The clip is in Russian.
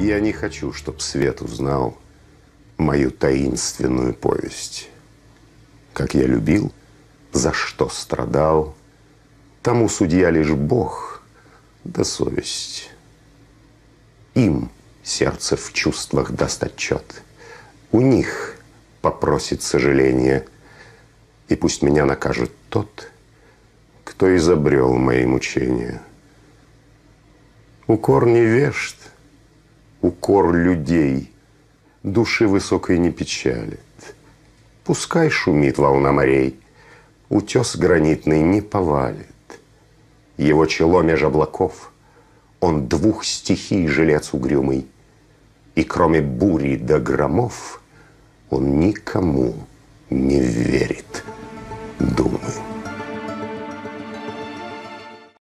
Я не хочу, чтоб свет узнал мою таинственную повесть. Как я любил, за что страдал, тому судья лишь Бог да совесть. Им сердце в чувствах даст отчет, у них попросит сожаления, и пусть меня накажет тот, кто изобрел мои мучения. Укор невежд, укор людей души высокой не печалит. Пускай шумит волна морей, утес гранитный не повалит. Его чело меж облаков, он двух стихий жилец угрюмый, и кроме бури да громов он никому не верит, думай.